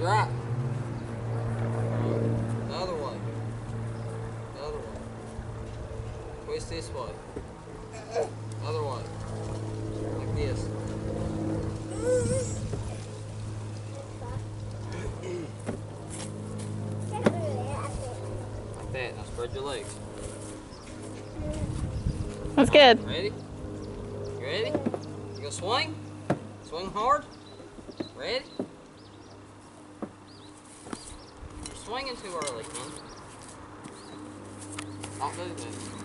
right. The other way. The other way. Twist this way. Other way. Like this. Like that. Now spread your legs. That's good. Ready? You ready? You gonna swing? Swing hard? Ready? You're swinging too early, man. Don't do that.